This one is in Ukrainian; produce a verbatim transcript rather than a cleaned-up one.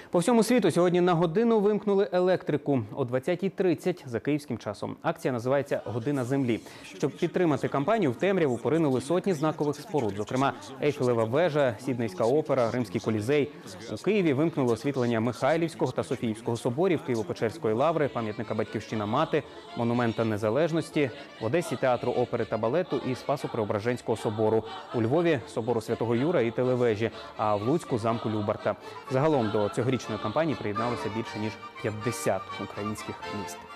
По всьому світу сьогодні на годину вимкнули електрику о двадцятій тридцять за київським часом. Акція називається «Година землі». Щоб підтримати кампанію, в темряву поринули сотні знакових споруд, зокрема Ейфелева вежа, Сіднейська опера, Римський колізей. У Києві вимкнули освітлення Михайлівського та Софіївського соборів, Києво-Печерської лаври, пам'ятника Батьківщина Мати, Монумента Незалежності, в Одесі театру опери та балету і Спасо-Преображенського собору, у Львові собору Святого Юра і телевежі, а в Луцьку замку Любарта. Загалом до цьогорічної кампанії приєдналося більше ніж п'ятдесят українських міст.